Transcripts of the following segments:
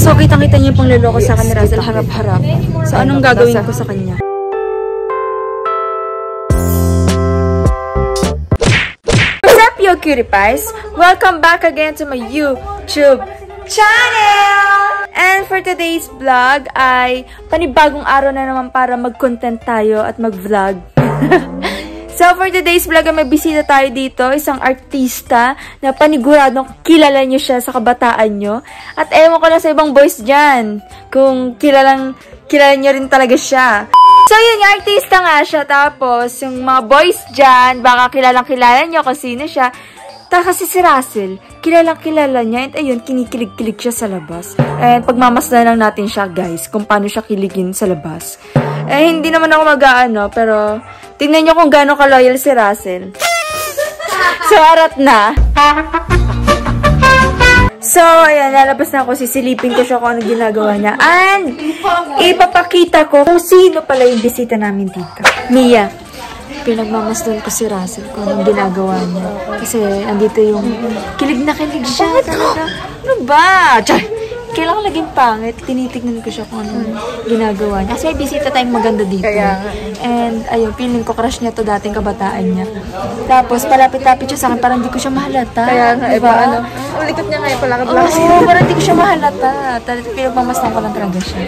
So, kitang-kita niyo yung pangloloko sa akin ni Russell harap-harap. So, anong gagawin ko sa kanya? What's up, you cutie pies? Welcome back again to my YouTube channel! And for today's vlog ay panibagong araw na naman para mag-content tayo at mag-vlog. So, for today's vlog ay may bisita tayo dito, isang artista na paniguradong kilala nyo siya sa kabataan nyo. At ewan ko na sa ibang boys dyan, kung kilala nyo rin talaga siya. So, yun, yung artista nga siya. Tapos, yung mga boys dyan, baka kilala nyo kung sino siya. Kasi si Russell, kilala niya. And ayun, kinikilig-kilig siya sa labas. And pagmamasdan lang natin siya, guys, kung paano siya kiligin sa labas. Eh, hindi naman ako mag-aano, pero tingnan nyo kung gaano ka-loyal si Russell. So, arat na. So, ayan, lalabas na ako. Sisilipin ko siya kung ano ginagawa niya. And, ipapakita ko kung sino pala yung bisita namin dito. Mia. Pinagmamasdan ko si Russell kung anong ginagawa niya. Kasi, andito yung kilig na kilig siya. Talaga. Ano ba? Chay! Kailangan laging pangit. Tinitignan ko siya kung anong ginagawa niya. Kasi may bisita tayong maganda dito. And, ayun, feeling ko crush niya to dating kabataan niya. Tapos, palapit-lapit siya sa akin. Parang hindi ko siya mahalata. Kaya nga, diba? Ano? Ulikot niya nga yung palakad-lakad. Oo, parang hindi ko siya mahalata. Pinagmamasdan ko lang talaga siya.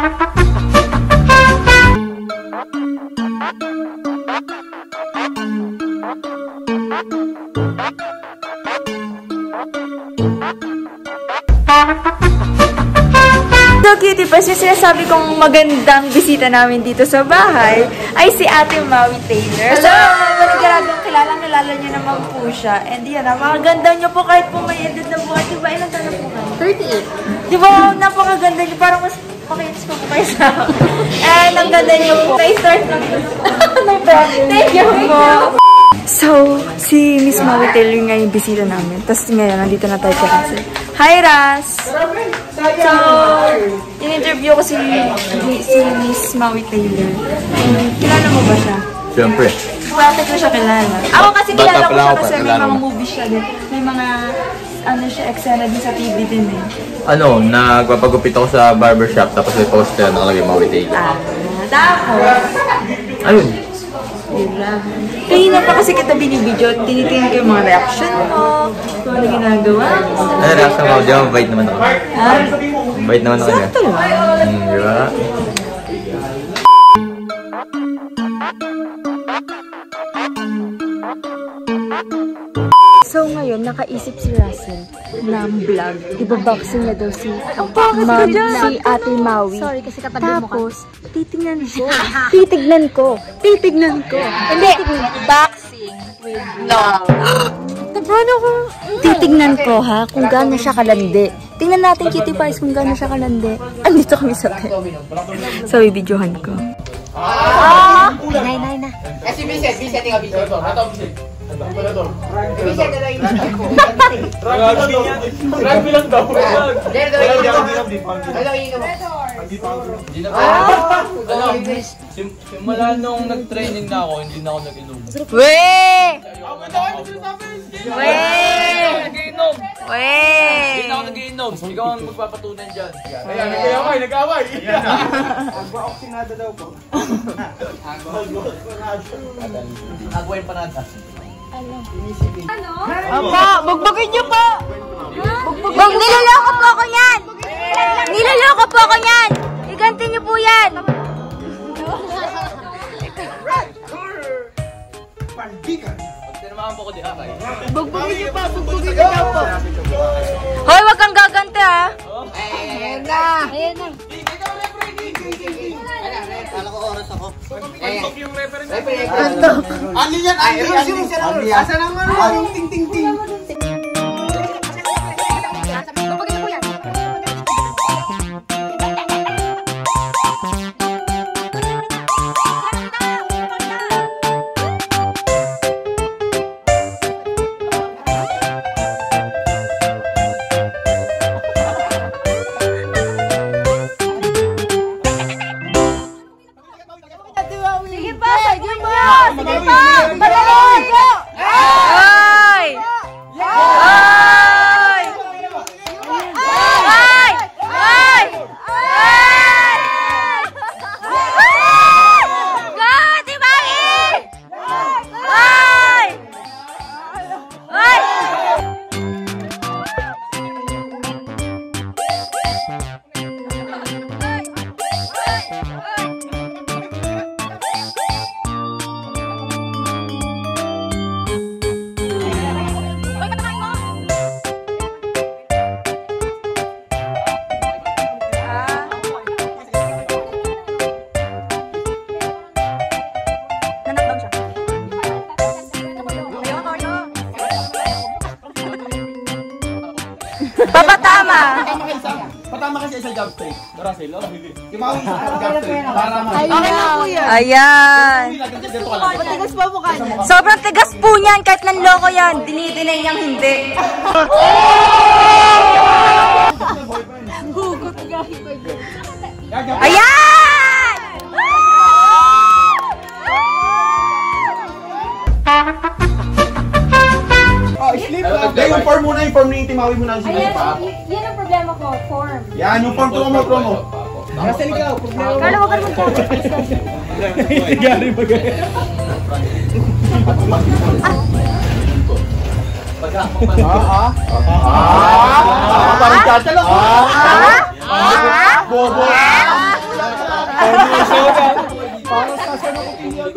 So, cutie pals, yung sinasabi kong magandang bisita namin dito sa bahay ay si Ate Maui Taylor. So, manigaradong kilala niyo naman po siya. And yan, napakaganda niyo po kahit po may edad na buhay. Diba, ilang taon na po kayo? 38. Diba, napakaganda niyo. Parang mas pakinis pa po kayo sa akin. And ang ganda niyo po. Na-start lang ito. Thank you po. So, si Miss Maui Taylor nga yung bisita namin. Tapos ngayon, nandito na tayo kasi. Hi, Ras! So, in-interview ko si Miss Maui Taylor. Kilala mo ba siya? Siyempre. Bakit ko siya kilala? Ako kasi kilala ko siya kasi may mga movies siya din. May mga, ano siya, eksena din sa TV din eh. Ano, nagpapagupit ako sa barbershop tapos may poster na nakalagay Maui Taylor. Tapos, ayun. kanina pa kasi kita binibidyo, tinitingnan ko yung mga reaction mo, kung ano ginagawa. Ano reaction mo? Di ba mabait naman ako? Mabait naman ako niya. Sakto lang. Diba? So ngayon, nakaisip si Russell ng vlog. Ibaboxing niya daw si Ate Maui. Sorry, kasi katabi mo ka. Tapos, titignan ko. Hindi, boxing with love. Paano ko? Titignan ko ha, kung gaano siya kalandi. Tingnan natin, cutie pies, kung gaano siya kalandi. Andito kami sa tent. So, ibidyohan ko. Nay na. Si Vincent nga, Vincent. Ito, Vincent. Vincent, ito yung Rugby lang daw. Simula nung nag-training na ako, hindi na ako nag-inom. Weh! Hindi na ako nag-inom. Ikaw ang magpapatunan dyan. Kaya nag-away. Agwa-oxinada daw po. Agwa yung panada. Apa, bugbugin niyo po! Niloloko po ako yan! Niloloko po ako yan! Iganti niyo po yan! Tinamahan po ko di akay. Bugbugin niyo po! Hoy, wag kang gaganti ha! Ayan na. Kala ko oras ako. Yung reference. Ano yan? Asa naman yung ting-ting-ting? Sige pa! Madali! Hoy! Papatama! Patama kasi isa job street. Russell, oh, hindi. Timawi isa job street. Para ma. Okay na po yan. Ayan. Matigas pa mukha niya. Sobrang tigas po niyan. Kahit nanloko yan. Dinidinay niyang hindi. Hugot nga. Ayan! Oh, sleep lang. Yung form muna, yung form ni Timawi mo na yung pa. Yan ang problema ko, form. Yan, yung form promo. Russell, ikaw. Kala mo ka naman ko. Gari ba gaya? Parang tatalok. Bobo. Parang sasanok ko kinyan.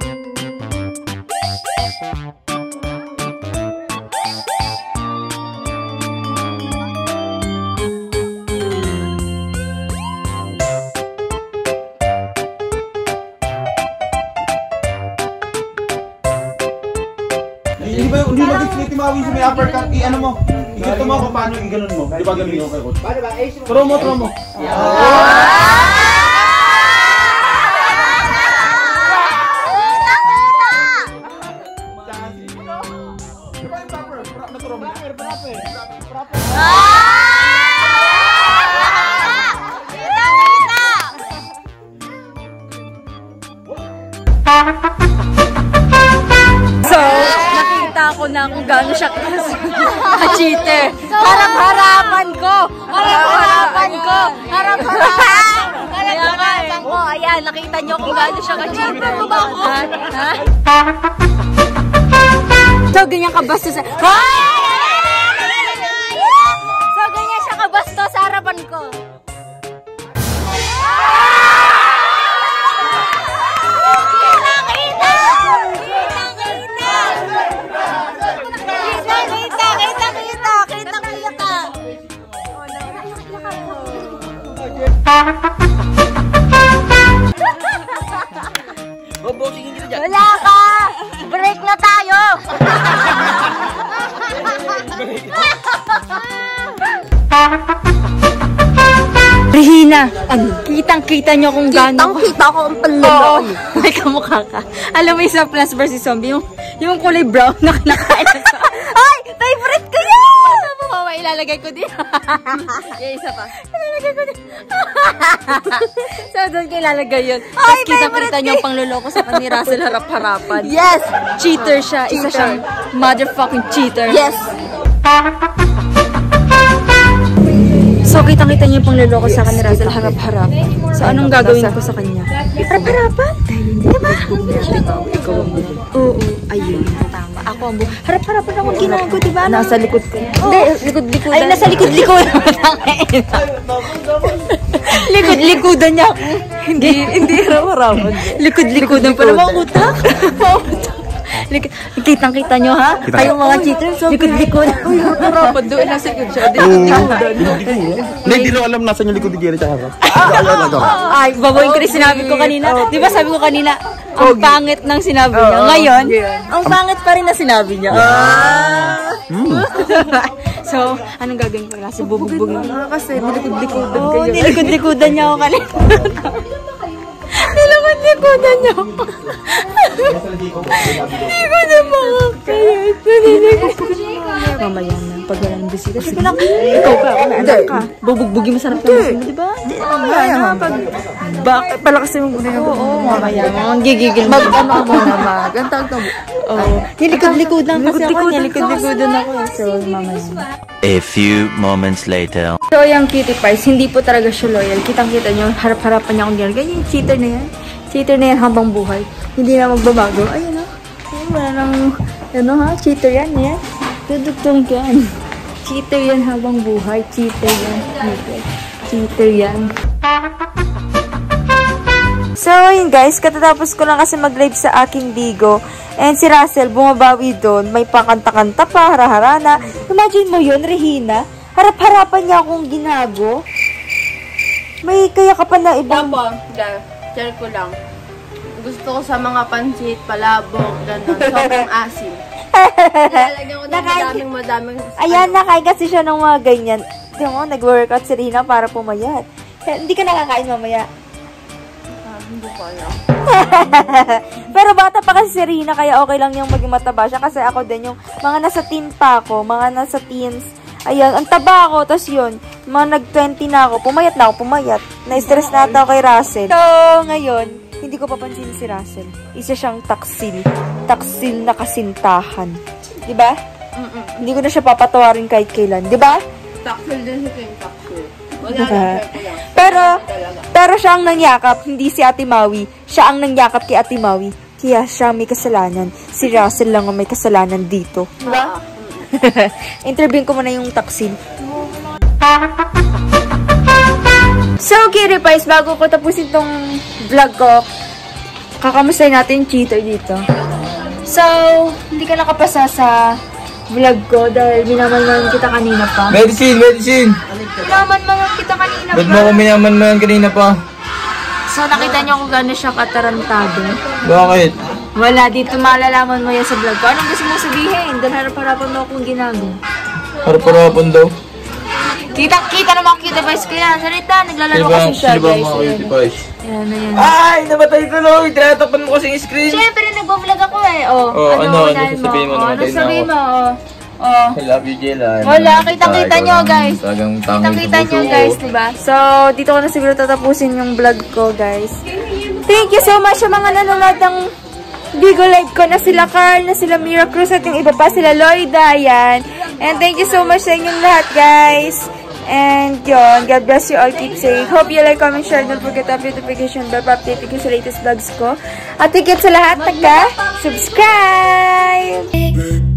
Hindi mag-explain Timawi sa may uppercut. I-ano mo? Ikito mo kung paano i-ganon mo. Di ba ganun yung kay coach? Promo. So, nakita ko na kung gaano siya ka-cheater. Harap-harapan ko! Harap-harapan ko! Harap-harapan ko! Ayan, nakita niyo kung gaano siya ka-cheater. Ha? So, ganyan kabastos sa... So, ganyan siya kabastos sa harapan ko. Wala ka! Break na tayo! Regina, kitang-kita nyo kung gano'n. Kitang-kita ko ang panlalo. May kamukha ka. Alam mo isa Plants vs. Zombie, yung kulay brown na kinakain na sa... Ay! Favorite ko yan! Mama, ilalagay ko din. Yung isa pa. Ilalagay ko din. So, doon ko ilalagay yun. Tapos kitang-kita nyo ang pangluloko sa kanila Russell harap-harapan. Yes! Cheater siya. Isa siyang motherfucking cheater. Yes! So, kitang-kita niyo yung pangluloko sa akin ni Russell harap-harap. So, anong gagawin ko sa kanya? Harap-harapan? Diba? Oo, ayun. Tama. Ako ang harap-harapan akong ginagawa, diba? Nasa likod ko. Hindi, likod-likudan. Ay, nasa likod-likudan. Likod-likudan niya. Hindi harap-harapan. Likod-likudan pa naman utak. Kitang-kita nyo, ha? Kayong mga cheaters, likod-likod. Uy, harapan doon. Nasa likod siya. Hindi ko alam nasa yung likod ni Jerry tsaka. Ay, babayin ko rin sinabi ko kanina. Di ba sabi ko kanina, ang pangit ng sinabi niya. Ngayon, ang pangit pa rin na sinabi niya. So, anong gagawin ko? Kasi bubugbugin ko. Kasi nilikod-likudan kayo. Nilikod-likudan niya ako kanina. Nilikod-likudan niya ako. Hindi ko na makakayat. Mamaya na, pag wala ng bisita. Sige lang, ikaw ka, kung anak ka. Bubugbugin masarap na bisita, di ba? Mamaya na, pag... Bakit? Palakasin mo muna yung... Oo, mamaya na. Ang gigigil. Mag-ano ako na, mag-antag na. Oo. Nilikod-likudan kasi ako. Nilikod-likudan ako. So, mamaya na. A few moments later. So, yung cutie pies, hindi po talaga siya loyal. Kitang-kita nyo, harap-harapan niya akong ginagawa. Ganyan, cheater na yan. Cheater na yan habang buhay. Hindi na magbabago. Ayun o. Wala nang, ano ha, cheater yan. Yan. Dudugtong yan. Cheater yan habang buhay. Cheater yan. Cheater yan. So, ayun guys, katatapos ko lang kasi mag-live sa aking Bigo. And si Russell, bumabawi doon. May pakanta-kanta pa, hara-harana. Imagine mo yun, Regina. Harap-harapan niya akong ginago. May kaya ka pa na ibang... Share ko lang. Gusto ko sa mga pansit, palabok, gano'n. Sobrang asim. Lalagyan ko ng madaming. Ayan, nakain kasi siya ng mga ganyan. Tingnan mo, nag-workout si Rina para pumayat. Hindi ka nakakain mamaya. Hindi ko alam. Pero bata pa kasi si Rina, kaya okay lang yung maging mataba siya. Kasi ako din, yung mga nasa teen pa ako, mga nasa teens, ayan, ang taba ako, tapos yun, mga nag-20 na ako, pumayat. Na-stress na ako kay Russell. So, ngayon, hindi ko papansin si Russell. Isa siyang taksil. Taksil na kasintahan. Diba? Hindi ko na siya papatawarin kahit kailan. Diba? Taksil din si King Taksil. Wala na. Pero siya ang nangyakap, hindi si Ate Maui. Siya ang nangyakap kay Ate Maui. Kaya siya may kasalanan. Si Russell lang ang may kasalanan dito. Diba? Interviewin ko muna yung taksil. So, Cutie Pies, bago ko tapusin tong vlog ko, kakamustahin natin yung cheater dito. So, hindi ka nakapasa sa vlog ko dahil minaman-manan kita kanina pa. Medicine! Minaman-manan kita kanina Ba't mo ako minaman kanina pa? So, nakita niyo kung gano'n siya katarantado. Bakit? Wala, dito malalaman mo yan sa vlog ko. Anong gusto mo sabihin? Dahil harap-harapan mo akong ginagawa. Harap-harapan daw. Kita naman Cutie Pies ko yan. Salita, naglalaro kasi siya, Sino ba guys. mga Cutie Pies? Ayan, ayan. Ay! Nabatay tuloy! Tinatapan mo kasing screen! Siyempre, nagbablog ako eh. Oh, ano unahin sasabihin mo? Oh, Namatay na sasabihin ako. mo? Oh. I love you, Jela. Wala, kitang-kita nyo, guys. Talagang Kitang-kita nyo, guys, diba? So, dito ko na siguro tatapusin yung vlog ko, guys. Thank you so much sa mga nanonood ng Bigo Live ko na sila Carl, na sila Mira Cruz, at yung iba pa sila Lloyda, yan. And thank you so much sa inyong lahat, guys. And yun, God bless you all, keep safe. Hope you like, comment, share, don't forget to notification bell para update ko sa latest vlogs ko. At higit sa lahat, subscribe!